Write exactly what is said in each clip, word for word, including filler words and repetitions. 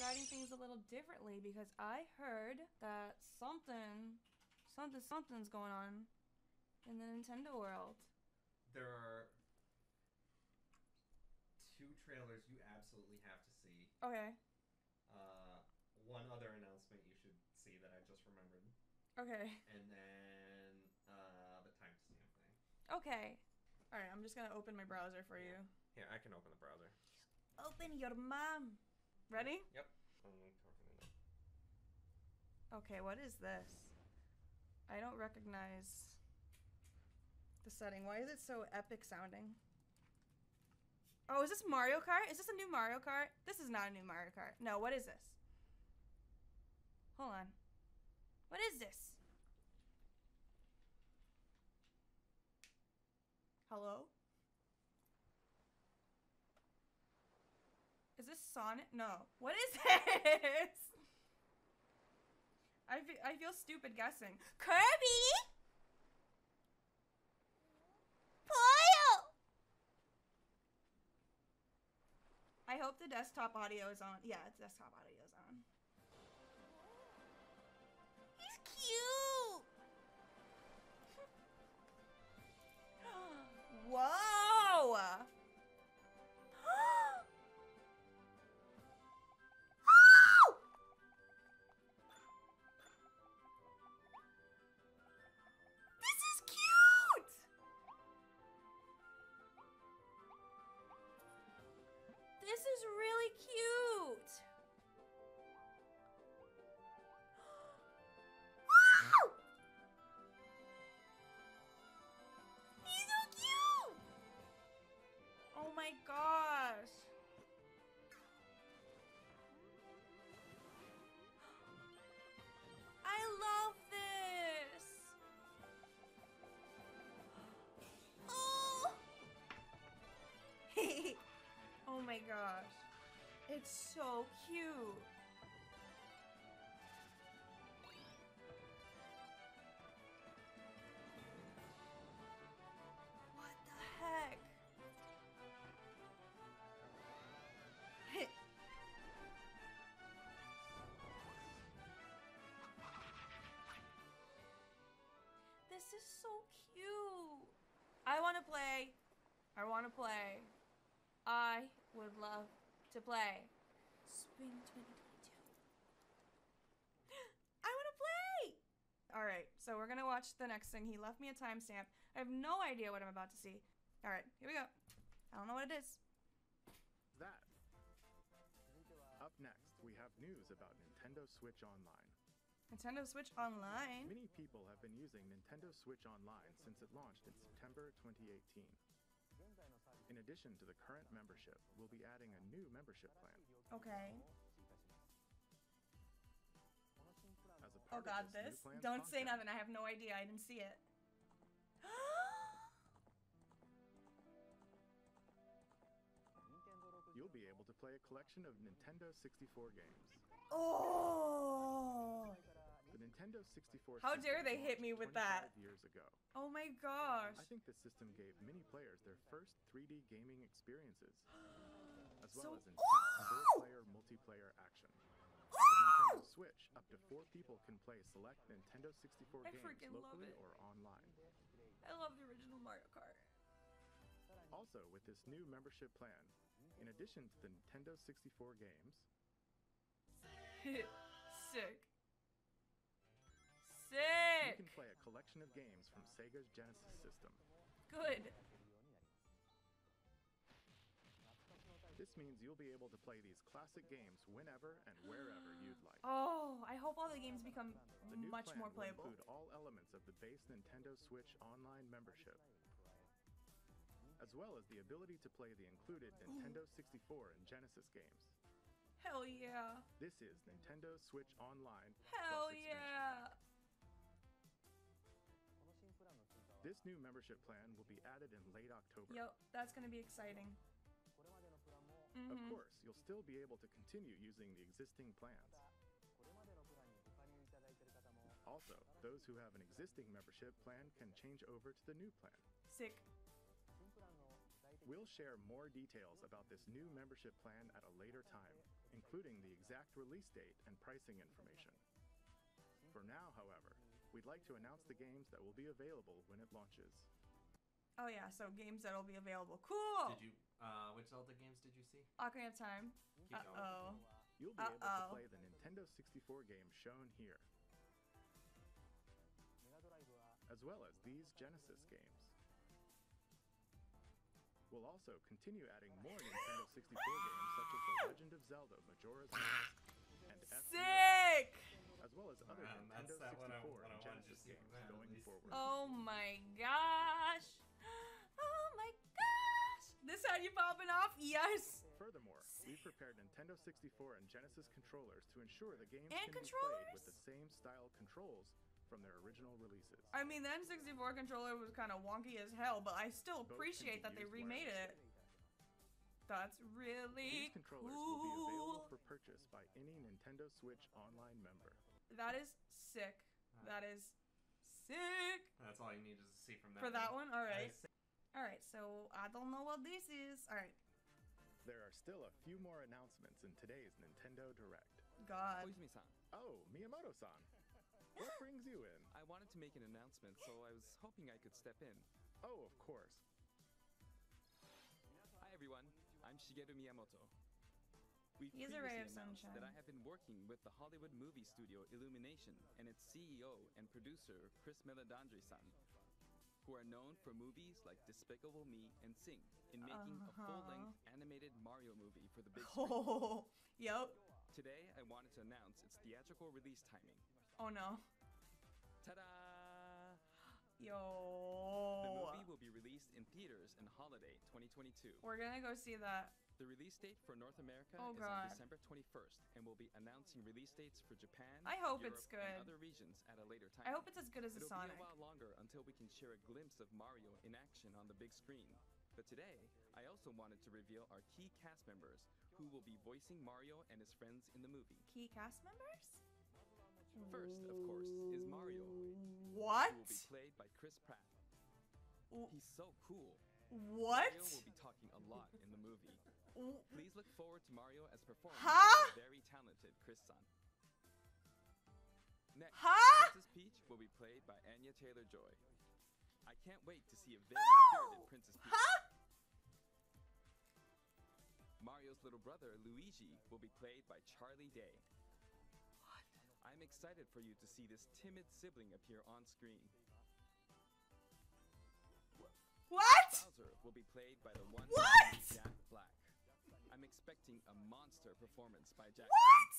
writing things a little differently because I heard that something, something, something's going on in the Nintendo world. There are two trailers you absolutely have to see. Okay. Uh, one other announcement you should see that I just remembered. Okay. And then uh, the timestamp thing. Okay. All right, I'm just gonna open my browser for you. Here, I can open the browser. Open your mom. Ready? Yep. I'm talking to them. Okay, what is this? I don't recognize the setting. Why is it so epic sounding? Oh, is this Mario Kart? Is this a new Mario Kart? This is not a new Mario Kart. No, what is this? Hold on. What is this? Hello? Is this Sonic? No. What is this? I feel, I feel stupid guessing. Kirby? Poyo! I hope the desktop audio is on. Yeah, it's desktop audio is on. He's cute! Whoa! This is cute! This is really cute! Wow! He's so cute! Oh my gosh. I love this. Oh. Oh my gosh. It's so cute. What the heck? This is so cute. I want to play. I want to play. I would love to play Spring twenty twenty-two. I want to play. All right, so we're gonna watch the next thing. He left me a timestamp. I have no idea what I'm about to see. All right, here we go. I don't know what it is. That. Up next, we have news about Nintendo Switch Online. Nintendo Switch Online. Many people have been using Nintendo Switch Online since it launched in September twenty eighteen. In addition to the current membership, we'll be adding a new membership plan. Okay. As a Oh part god, of this, this? new plan's Don't say content, nothing. I have no idea. I didn't see it. You'll be able to play a collection of Nintendo sixty-four games. Oh! The Nintendo sixty-four How system dare they hit me launched with that? twenty-five years ago. Oh my gosh. I think this system gave many players their first three D gaming experiences, as well So- as intense four-player multiplayer action. With Nintendo Switch, up to four people can play select Nintendo sixty-four I games freaking love locally it. or online. I love the original Mario Kart. Also, with this new membership plan, in addition to the Nintendo sixty-four games, Sick. you Sick! can play a collection of games from Sega's Genesis system. Good. This means you'll be able to play these classic games whenever and wherever you'd like. Oh, I hope all the games become The new much plan more will playable. include all elements of the base Nintendo Switch Online membership, as well as the ability to play the included Nintendo sixty-four and Genesis games. Hell yeah. This is Nintendo Switch Online Hell plus expansion. yeah. This new membership plan will be added in late October. Yo, that's gonna be exciting. Of Mm-hmm. course, you'll still be able to continue using the existing plans. Also, those who have an existing membership plan can change over to the new plan. Sick. We'll share more details about this new membership plan at a later time, including the exact release date and pricing information. For now, however, we'd like to announce the games that will be available when it launches. Oh yeah, so games that'll be available. Cool! Did you, uh, which Zelda games did you see? Ocarina of Time. Keep going. Uh-oh. You'll be able to Uh-oh. play the Nintendo sixty-four games shown here, as well as these Genesis games. We'll also continue adding more Nintendo sixty-four games such as The Legend of Zelda Majora's Mask and F-Zero, Sick! as well as other Man, Nintendo that's that what I- sixty-four what I and wanted to Genesis see games from that, at going least. forward. Oh my gosh! Oh my gosh! This had you popping off? Yes! Furthermore, we've prepared Nintendo sixty-four and Genesis controllers to ensure the games And can be played controllers? with the same style controls from their original releases. I mean, the N sixty-four controller was kind of wonky as hell, but I still Both can appreciate be that they used remade it. That's really These controllers will be available cool. for purchase by any Nintendo Switch Online member. That is sick. That is sick. That's all you need is to see from that. For that one? Alright. I see- Alright, so I don't know what this is. Alright. There are still a few more announcements in today's Nintendo Direct. God. Koizumi-san, Oh, Miyamoto-san. What brings you in? I wanted to make an announcement, so I was hoping I could step in. Oh, of course. Hi everyone, I'm Shigeru Miyamoto. We He's a ray previously of announced that I sunshine. have been working with the Hollywood movie studio Illumination and its C E O and producer Chris Meledandri-san, who are known for movies like Despicable Me and Sing, in making a Uh-huh. full-length animated Mario movie for the big screen. Oh, yep. Today, I wanted to announce its theatrical release timing. Oh no. Ta-da! The Yo. movie will be released in theaters in holiday twenty twenty-two. We're gonna go see that. The release date for North America Oh, is God. on December twenty-first, and we'll be announcing release dates for Japan, I hope Europe, it's good. and other regions at a later time. I hope it's as good as a It'll Sonic. be a while longer until we can share a glimpse of Mario in action on the big screen. But today, I also wanted to reveal our key cast members who will be voicing Mario and his friends in the movie. Key cast members? First, of course, is Mario, What? who will be played by Chris Pratt. W- He's so cool. What? Mario will be talking a lot in the movie. W- Please look forward to Mario as performed Huh? by the very talented Chris-san. Next, Huh? Princess Peach will be played by Anya Taylor-Joy. I can't wait to see a very spirited Princess Peach. Huh? Mario's little brother, Luigi, will be played by Charlie Day. What? I'm excited for you to see this timid sibling appear on screen. What? Bowser will be played by the one What? and only Jack Black. I'm expecting a monster performance by Jack. What?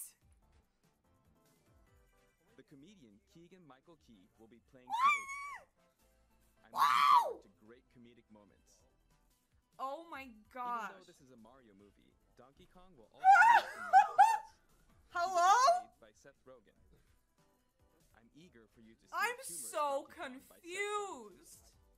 The comedian Keegan-Michael Key will be playing Toad. I'm looking Wow! forward to great comedic moments. Oh my Even gosh. though this is a Mario movie, Donkey Kong will also be in the credits. Hello? He will be played by Seth Rogen. I'm eager for you to see I'm the humorous so Donkey Kong by Seth Rogen. confused.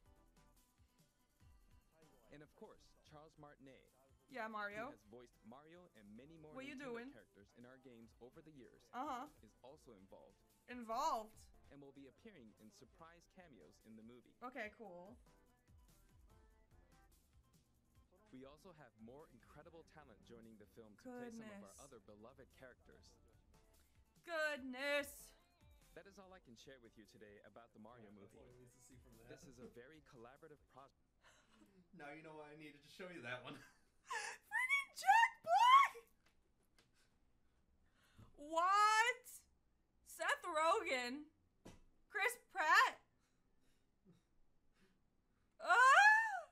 And of course, Charles Martinet, Yeah, who Mario. has voiced Mario and many more What you Nintendo doing? characters in our games over the years, Uh-huh. is also involved Involved. and will be appearing in surprise cameos in the movie. Okay, cool. We also have more incredible talent joining the film to play some of Goodness. our other beloved characters. Goodness. That is all I can share with you today about the Mario That's movie. all he needs to see from that. This is a very collaborative project. Now you know why I needed to show you that one. Freaking Jack Black! What? Seth Rogen? Chris Pratt? Ah!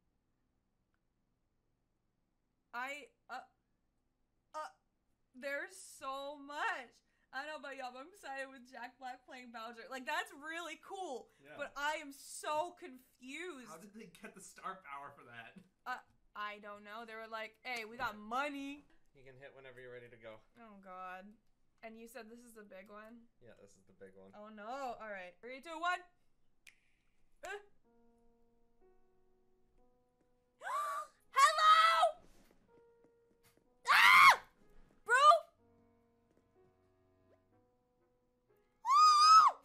I, uh, uh, there's so much. I don't know about y'all, but I'm excited with Jack Black playing Bowser. Like, that's really cool. Yeah. But I am so confused. How did they get the star power for that? Uh, I don't know. They were like, hey, we got money. You can hit whenever you're ready to go. Oh, God. And you said this is the big one? Yeah, this is the big one. Oh, no. All right. Three, two, one. Uh. Hello! Ah! Bro! Ah!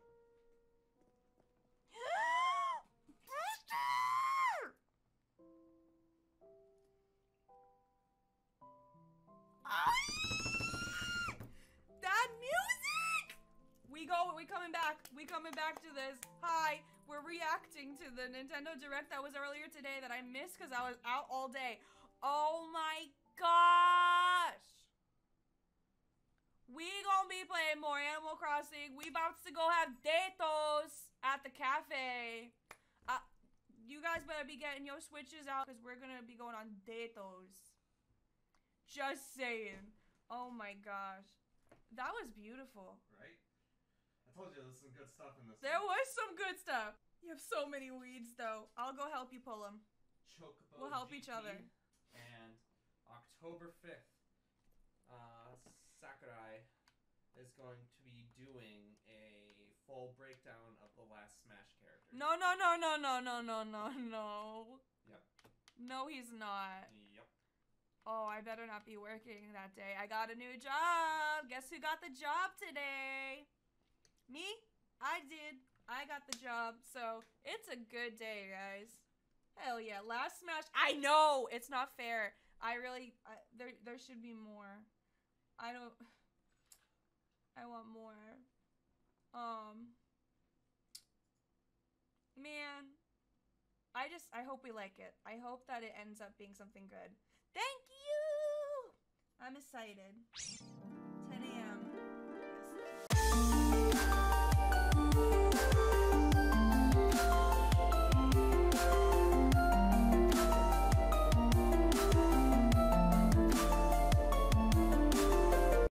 BREWSTER! coming back to this. Hi, we're reacting to the Nintendo Direct that was earlier today that I missed because I was out all day. Oh my gosh. We gonna be playing more Animal Crossing. We about to go have datos at the cafe. Uh, you guys better be getting your Switches out because we're gonna be going on datos. Just saying. Oh my gosh. That was beautiful. Right? I told you there's some good stuff in this. There one. was some good stuff. You have so many weeds though. I'll go help you pull them. Chocobo We'll help G P, each other. And October fifth, uh, Sakurai is going to be doing a full breakdown of the last Smash character. No, no, no, no, no, no, no, no, no. Yep. No, he's not. Yep. Oh, I better not be working that day. I got a new job. Guess who got the job today? Me? I did. I got the job. So, it's a good day, guys. Hell yeah. Last Smash. I know. It's not fair. I really... I, there, there should be more. I don't... I want more. Um... Man. I just... I hope we like it. I hope that it ends up being something good. Thank you! I'm excited.